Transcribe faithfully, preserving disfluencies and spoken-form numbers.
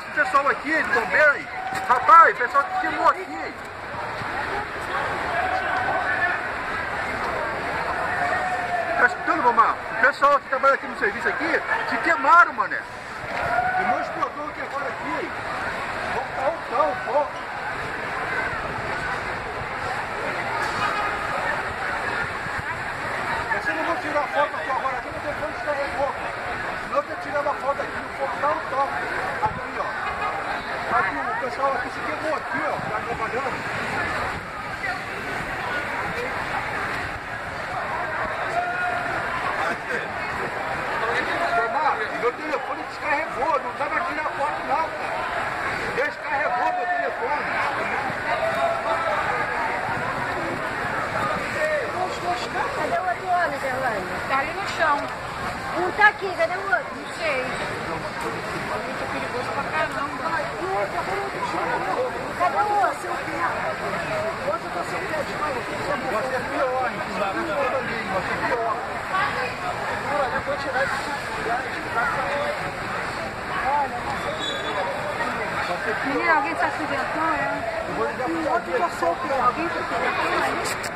negócio do pessoal aqui, de bombeiro. Rapaz, o pessoal que queimou aqui. Tá escutando, mamãe? O pessoal que trabalha aqui no serviço aqui se queimaram, mané. O meu explosão aqui agora aqui. Voltão, voltão, voltão. Eu não vou tirar foto aqui agora, aqui no telefone está remoto. Senão eu tirei uma foto aqui no portal top. Aqui, ó. Aqui, o pessoal aqui se queimou aqui, ó. Tá trabalhando. Meu telefone descarregou, não dá pra tirar foto não, cara. Descarregou meu telefone. Cadê o outro homem, Gerlane? Tá ali no chão. Um tá aqui, cadê o outro? Não sei. Muito perigoso pra caramba. E o outro, cadê o outro? Cadê o outro? O outro tá sem pé de mão. Você é pior, hein? Você é pior. Olha, eu vou tirar esse Menina, alguém tá se ventando, é? o outro já sou o quê? Alguém tá se ventando aí?